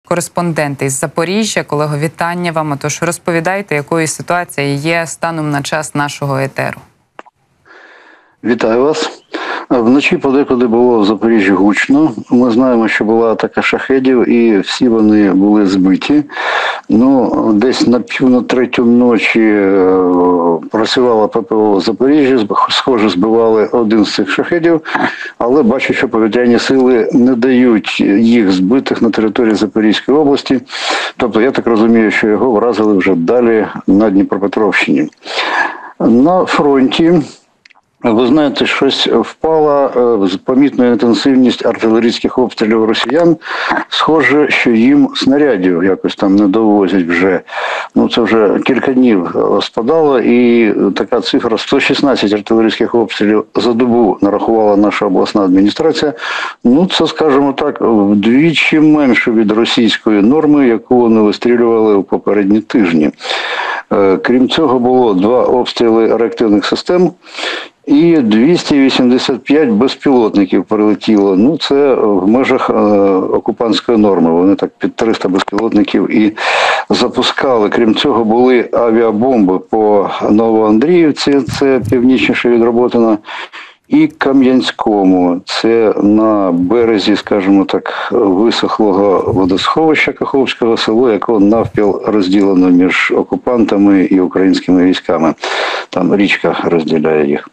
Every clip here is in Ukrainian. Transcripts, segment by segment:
Кореспондент із Запоріжжя. Колего, вітання вам. Отож, розповідайте, якою ситуація є станом на час нашого етеру. Вітаю вас. Вночі подекуди було в Запоріжжі гучно. Ми знаємо, що була атака шахедів і всі вони були збиті. Десь на 2:45 ночі працювала ППО в Запоріжжі, схоже, збивали один з цих шахедів, але бачу, що повітряні сили не дають їх збитих на території Запорізької області. Тобто, я так розумію, що його вразили вже далі на Дніпропетровщині. На фронті, ви знаєте, щось впала помітна інтенсивність артилерійських обстрілів росіян. Схоже, що їм снарядів якось там не довозять вже. Це вже кілька днів спадало, і така цифра 116 артилерійських обстрілів за добу нарахувала наша обласна адміністрація. Це, скажімо так, вдвічі менше від російської норми, яку вони вистрілювали у попередні тижні. Крім цього, було 2 обстріли реактивних систем і 285 безпілотників прилетіло. Це в межах окупантської норми. Вони так під 300 безпілотників і запускали. Крім цього, були авіабомби по Новоандріївці, це північніше від Роботина, і Кам'янському. Це на березі, скажімо так, висохлого водосховища Каховського, село, якого навпіл розділено між окупантами і українськими військами. Там річка розділяє їх.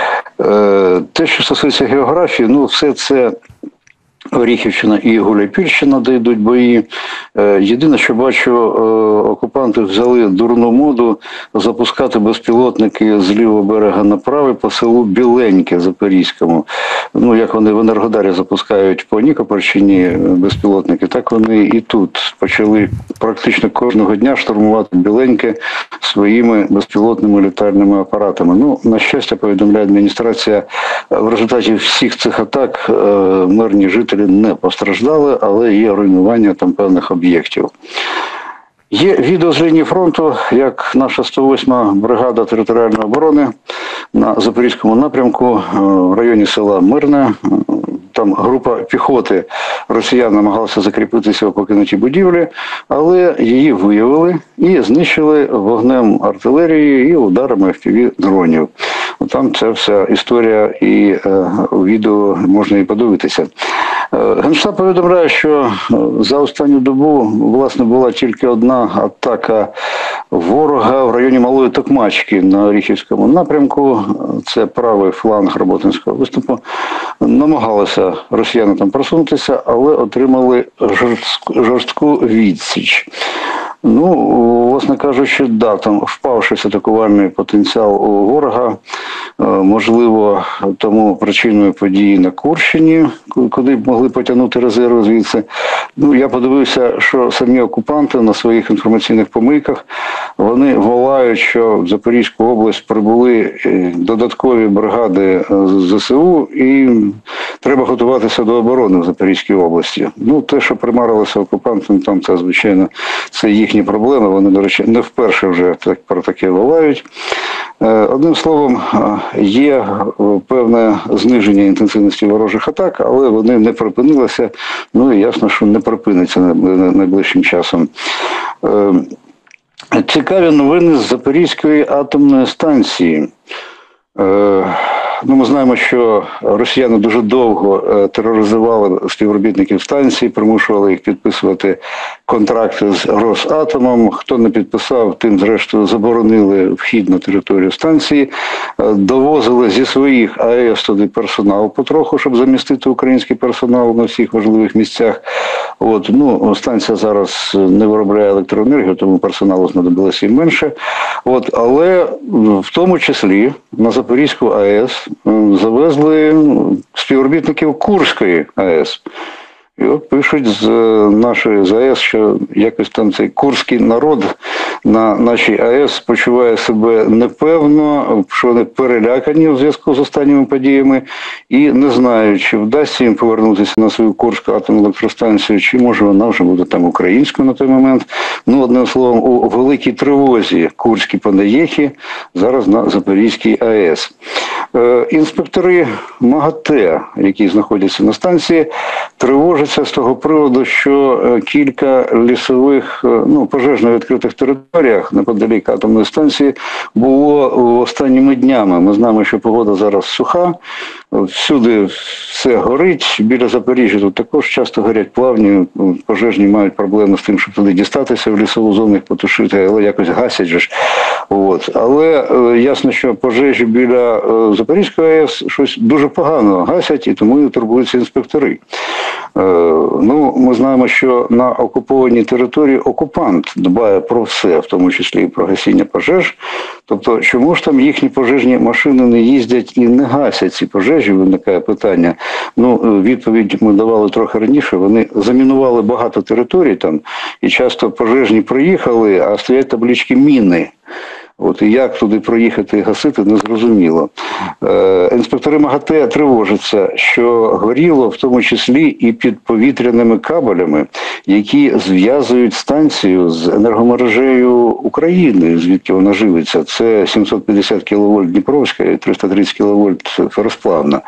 Те, що стосується географії, все це Оріхівщина і Гуляйпільщина, де йдуть бої. Єдине, що бачу, окупанти взяли дурну моду запускати безпілотники з лівого берега на правий по селу Біленьке Запорізькому. Як вони в Енергодарі запускають по Нікопольщині безпілотники, так вони і тут почали практично кожного дня штурмувати Біленьке своїми безпілотними літальними апаратами. На щастя, повідомляє адміністрація, в результаті всіх цих атак мирні жителі не постраждали, але є руйнування там певних об'єктів. Є відео з лінії фронту, як наша 108-ма бригада територіальної оборони на Запорізькому напрямку в районі села Мирне. Там група піхоти росіян намагалася закріпитися у покинутій будівлі, але її виявили і знищили вогнем артилерії і ударами FPV-дронів. Там ця вся історія і у відео можна і подивитися. Генштаб повідомляє, що за останню добу, власне, була тільки одна атака ворога в районі Малої Токмачки на Оріхівському напрямку. Це правий фланг Роботинського виступу. Намагалися росіяни там просунутися, але отримали жорстку відсіч. Власне кажучи, там впав щось атакувальний потенціал у ворога. Можливо, тому причиною події на Курщині, куди б могли потягнути резерви звідси. Я подивився, що самі окупанти на своїх інформаційних помийках, вони волають, що в Запорізьку область прибули додаткові бригади з ЗСУ і треба готуватися до оборони в Запорізькій області. Те, що примарилося окупантам, там це, звичайно, це їхні проблеми. Вони, до речі, не вперше вже про таке волають. Одним словом, є певне зниження інтенсивності ворожих атак, але вони не припинилися. І ясно, що не припиниться найближчим часом. Цікаві новини з Запорізької атомної станції. Ми знаємо, що росіяни дуже довго тероризували співробітників станції, примушували їх підписувати контракти з Росатомом. Хто не підписав, тим, зрештою, заборонили вхід на територію станції. Довозили зі своїх АЕС туди персонал потроху, щоб замістити український персонал на всіх важливих місцях. Станція зараз не виробляє електроенергію, тому персоналу знадобилося і менше. Але в тому числі на Запорізьку АЕС завезли співробітників Курської АЕС. І пишуть з нашої АЕС, що якось там цей курський народ на нашій АЕС почуває себе непевно, що вони перелякані у зв'язку з останніми подіями і не знають, чи вдасться їм повернутися на свою Курську атомну електростанцію, чи може вона вже буде там українською на той момент. Одним словом, у великій тривозі курські панеєхи зараз на Запорізькій АЕС. Інспектори МАГАТЕ, які знаходяться на станції, тривожаться з того приводу, що кілька лісових, пожежно відкритих територіях неподалік атомної станції було останніми днями. Ми знаємо, що погода зараз суха, всюди все горить. Біля Запоріжжя тут також часто горять плавні, пожежні мають проблеми з тим, щоб туди дістатися в лісову зону, їх потушити, але якось гасять же ж. Але ясно, що пожежі біля Запорізької АЕС щось дуже погано гасять, і тому і турбуються інспектори. Ми знаємо, що на окупованій території окупант дбає про все, в тому числі і про гасіння пожеж. Тобто, чому ж там їхні пожежні машини не їздять і не гасять ці пожежі, виникає питання. Відповідь ми давали трохи раніше, вони замінували багато територій там, і часто пожежні приїхали, а стоять таблички «міни». І як туди проїхати і гасити, незрозуміло. Інспектори МАГАТЕ тривожаться, що горіло в тому числі і під повітряними кабелями, які зв'язують станцію з енергомережею України, звідки вона живиться. Це 750 кВт Дніпровська і 330 кВт Феросплавна.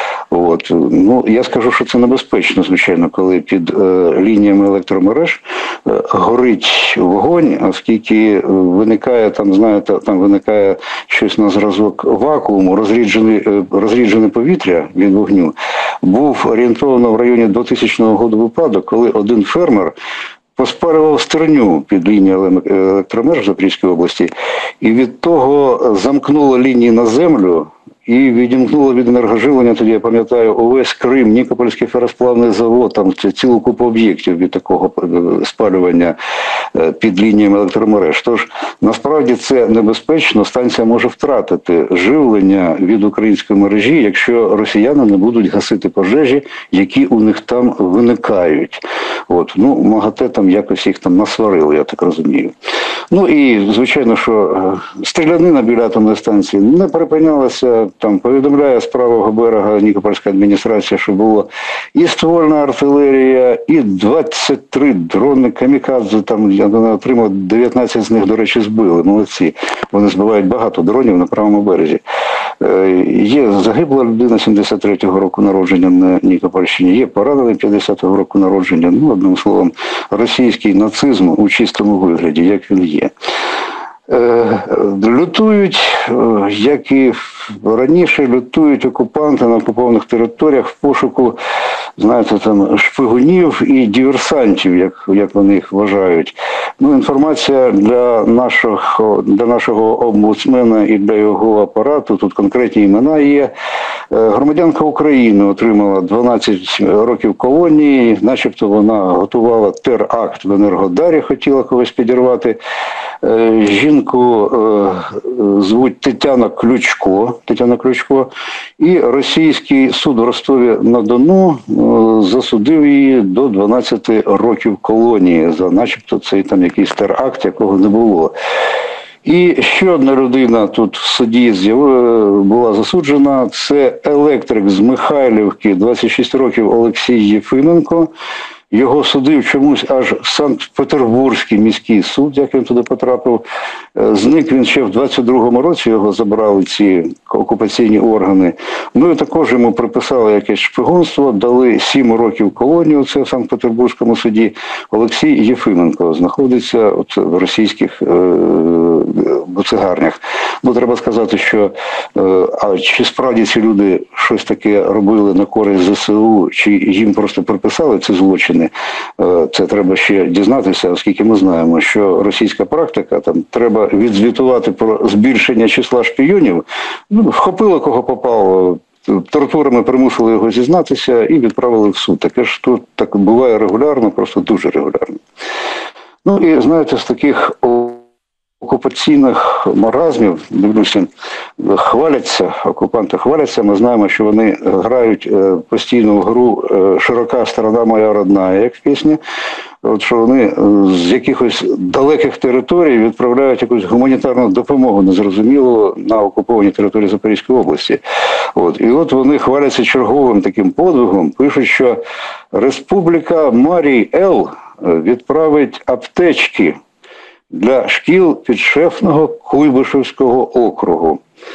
Я скажу, що це небезпечно, звичайно, коли під лініями електромереж горить вогонь, оскільки виникає, там виникає щось на зразок вакууму, розріджене повітря від вогню. Був орієнтовано в районі 2000 року випадок, коли один фермер поспалював стерню під лінією електромереж в Запорізькій області, і від того замкнуло лінії на землю, і відімкнуло від енергоживлення, тоді я пам'ятаю, увесь Крим, Нікопольський феросплавний завод, там цілу купу об'єктів від такого спалювання під лініями електромереж. Тож, насправді це небезпечно, станція може втратити живлення від української мережі, якщо росіяни не будуть гасити пожежі, які у них там виникають. МАГАТЕ там якось їх там насварили, я так розумію. І, звичайно, що стрілянина біля атомної станції не припинялася. Там повідомляє з правого берега Нікопольська адміністрація, що було і ствольна артилерія, і 23 дрони камікадзе. Там я отримав 19 з них, до речі, збили. Молодці. Вони збивають багато дронів на правому березі. Є загибла людина 73-го року народження на Нікопольщині, є поранений 50-го року народження. Одним словом, російський нацизм у чистому вигляді, як він є. Лютують, як і раніше, лютують окупанти на окупованих територіях в пошуку, шпигунів і диверсантів, як вони їх вважають. Інформація для нашого омбудсмена і для його апарату, тут конкретні імена є. Громадянка України отримала 12 років колонії, начебто вона готувала теракт в Енергодарі, хотіла когось підірвати. Жінку звуть Тетяна Ключко, і російський суд в Ростові-на-Дону засудив її до 12 років колонії за начебто цей там якийсь теракт, якого не було. І ще одна людина тут в суді була засуджена, це електрик з Михайлівки, 26 років, Олексій Єфименко. Його судив чомусь аж Санкт-Петербурзький міський суд, як він туди потрапив. Зник він ще в 22-му році, його забрали ці окупаційні органи. І також йому приписали якесь шпигунство, дали 7 років колонію, це в Санкт-Петербурзькому суді. Олексій Єфименко знаходиться в російських буцегарнях. Треба сказати, що чи справді ці люди щось таке робили на користь ЗСУ, чи їм просто приписали ці злочини, це треба ще дізнатися, оскільки ми знаємо, що російська практика, там треба відзвітувати про збільшення числа шпіонів, вхопили кого попало, тортурами примусили його зізнатися і відправили в суд. Таке ж тут так буває регулярно, просто дуже регулярно. І знаєте, з таких окупаційних маразмів, дивлюся, окупанти хваляться, ми знаємо, що вони грають постійну гру «Широка сторона моя родна», як в пісні, що вони з якихось далеких територій відправляють якусь гуманітарну допомогу, незрозуміло, на окупованій території Запорізької області. І вони хваляться черговим таким подвигом, пишуть, що Республіка Марій Ел відправить аптечки для шкіл підшефного Куйбишевського округу.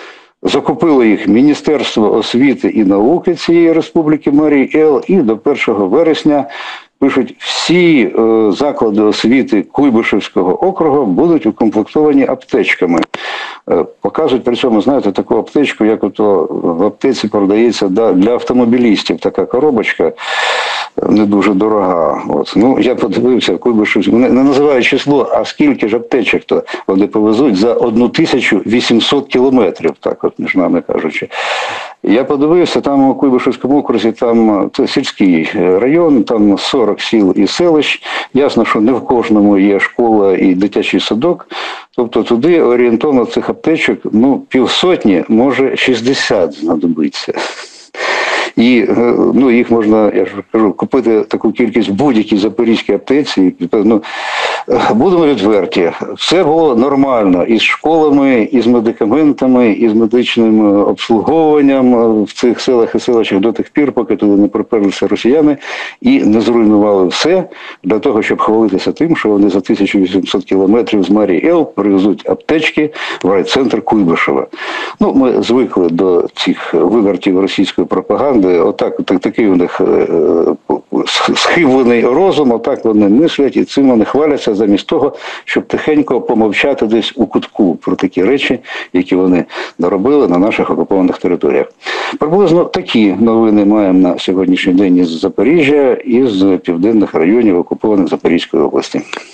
Закупило їх Міністерство освіти і науки цієї республіки Марій Ел, і до 1 вересня, пишуть, всі заклади освіти Куйбишевського округу будуть укомплектовані аптечками. Показують при цьому, знаєте, таку аптечку, як ото в аптеці продається для автомобілістів, така коробочка, не дуже дорога. От. Ну, я подивився, Куйбишевський, не називаю число, а скільки ж аптечок то вони повезуть за 1800 кілометрів, так от, між нами кажучи. Я подивився, там у Куйбишевському окрузі, там це сільський район, там 40 сіл і селищ. Ясно, що не в кожному є школа і дитячий садок. Тобто туди орієнтовно цих аптечок, ну, 50, може 60 знадобиться. І ну, їх можна, я ж кажу, купити таку кількість в будь-якій запорізькій аптеці. Ну, будемо відверті, все було нормально і з школами, і з медикаментами, і з медичним обслуговуванням в цих селах і селищах до тих пір, поки туди не приперлися росіяни і не зруйнували все для того, щоб хвалитися тим, що вони за 1800 кілометрів з Марій Ел привезуть аптечки в райцентр Куйбишева. Ну, ми звикли до цих вивертів російської пропаганди. Такий у них схиблений розум, отак вони мислять і цим вони хваляться замість того, щоб тихенько помовчати десь у кутку про такі речі, які вони наробили на наших окупованих територіях. Приблизно такі новини маємо на сьогоднішній день із Запоріжжя і з південних районів окупованих Запорізької області.